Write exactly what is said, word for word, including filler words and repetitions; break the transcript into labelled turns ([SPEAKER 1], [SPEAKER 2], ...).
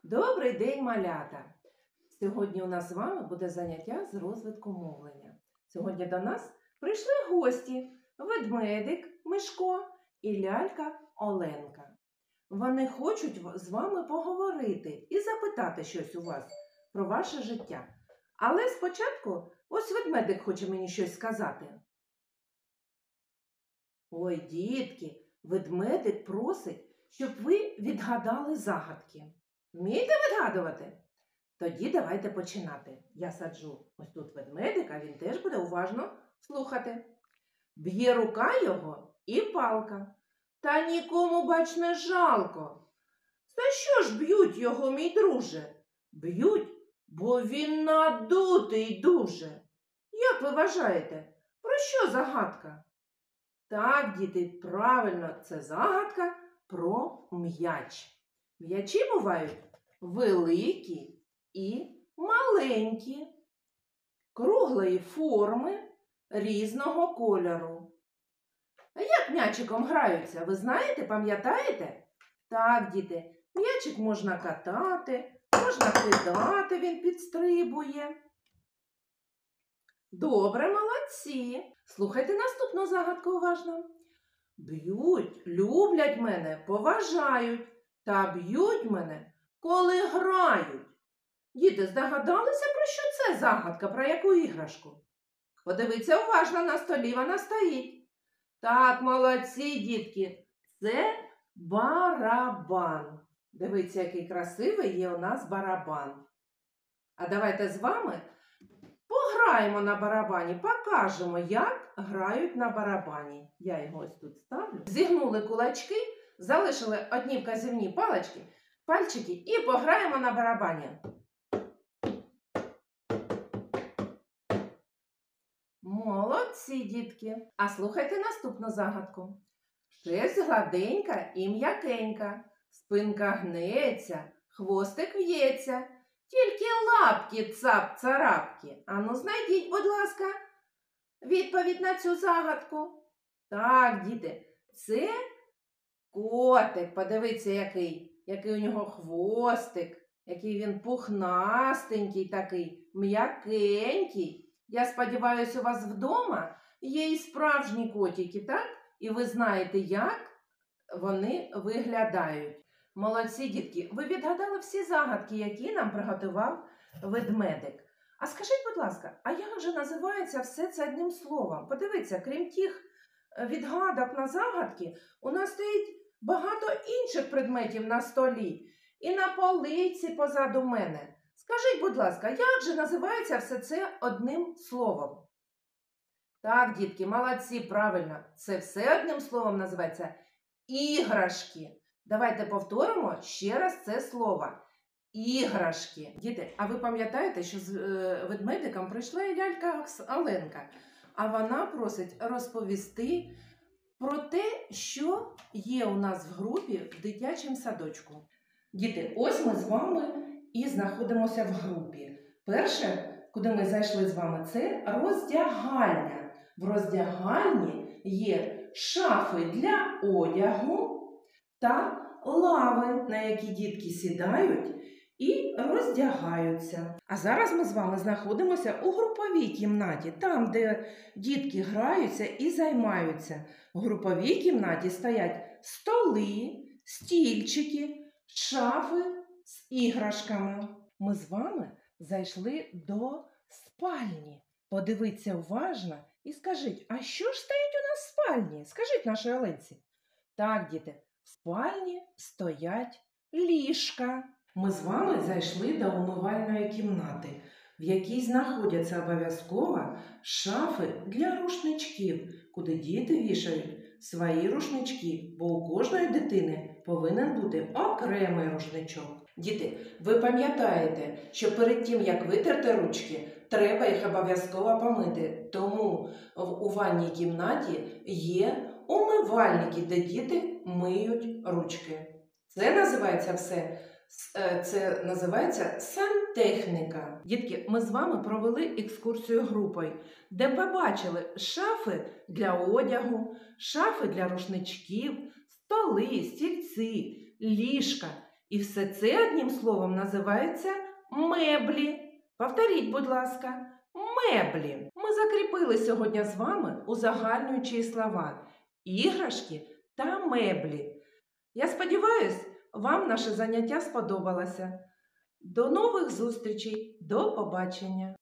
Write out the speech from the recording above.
[SPEAKER 1] Добрий день, малята! Сьогодні у нас з вами буде заняття з розвитку мовлення. Сьогодні до нас прийшли гості ведмедик Мишко і лялька Оленка. Вони хочуть з вами поговорити і запитати щось у вас про ваше життя. Але спочатку ось ведмедик хоче мені щось сказати. Ой, дітки, ведмедик просить, щоб ви відгадали загадки. Вмієте відгадувати? Тоді давайте починати. Я саджу ось тут ведмедика, він теж буде уважно слухати. Б'є рука його і палка, та нікому, бач, не жалко. За що ж б'ють його, мій друже? Б'ють, бо він надутий дуже. Як ви вважаєте, про що загадка? Так, діти, правильно, це загадка про м'яч. М'ячі бувають великі і маленькі, круглої форми, різного кольору. А як м'ячиком граються, ви знаєте, пам'ятаєте? Так, діти, м'ячик можна катати, можна кидати, він підстрибує. Добре, молодці. Слухайте наступну загадку уважно. Б'ють, люблять мене, поважають. Та б'ють мене, коли грають. Діти, здогадалися, про що це загадка, про яку іграшку? Подивіться уважно, на столі вона стоїть. Так, молодці, дітки, це барабан. Дивіться, який красивий є у нас барабан. А давайте з вами пограємо на барабані, покажемо, як грають на барабані. Я його ось тут ставлю. Зігнули кулачки. Залишили одні вказівні палички, пальчики і пограємо на барабані. Молодці, дітки! А слухайте наступну загадку. Шерсть гладенька і м'якенька, спинка гнеться, хвостик в'ється, тільки лапки цап-царапки. Ану, знайдіть, будь ласка, відповідь на цю загадку. Так, діти, це котик, подивіться, який, який у нього хвостик, який він пухнастенький такий, м'якенький. Я сподіваюся, у вас вдома є і справжні котики, так? І ви знаєте, як вони виглядають. Молодці, дітки, ви відгадали всі загадки, які нам приготував ведмедик. А скажіть, будь ласка, а як же називається все це одним словом? Подивіться, крім тих відгадок на загадки, у нас стоїть багато інших предметів на столі і на полиці позаду мене. Скажіть, будь ласка, як же називається все це одним словом? Так, дітки, молодці, правильно. Це все одним словом називається іграшки. Давайте повторимо ще раз це слово. Іграшки. Діти, а ви пам'ятаєте, що з е, ведмедиком прийшла і лялька Оленка? А вона просить розповісти про те, що є у нас в групі в дитячому садочку. Діти, ось ми з вами і знаходимося в групі. Перше, куди ми зайшли з вами, це роздягальня. В роздягальні є шафи для одягу та лави, на які дітки сідають і роздягаються. А зараз ми з вами знаходимося у груповій кімнаті, там, де дітки граються і займаються. У груповій кімнаті стоять столи, стільчики, шафи з іграшками. Ми з вами зайшли до спальні. Подивіться уважно і скажіть, а що ж стоїть у нас в спальні? Скажіть нашій Оленці. Так, діти, в спальні стоять ліжка. Ми з вами зайшли до умивальної кімнати, в якій знаходяться обов'язково шафи для рушничків, куди діти вішають свої рушнички, бо у кожної дитини повинен бути окремий рушничок. Діти, ви пам'ятаєте, що перед тим, як витерти ручки, треба їх обов'язково помити. Тому у ванній кімнаті є умивальники, де діти миють ручки. Це називається все Це називається сантехніка. Дітки, ми з вами провели екскурсію групою, де побачили шафи для одягу, шафи для рушничків, столи, стільці, ліжка. І все це одним словом називається меблі. Повторіть, будь ласка, меблі. Ми закріпили сьогодні з вами узагальнюючі слова іграшки та меблі. Я сподіваюся, вам наше заняття сподобалося. До нових зустрічей, до побачення!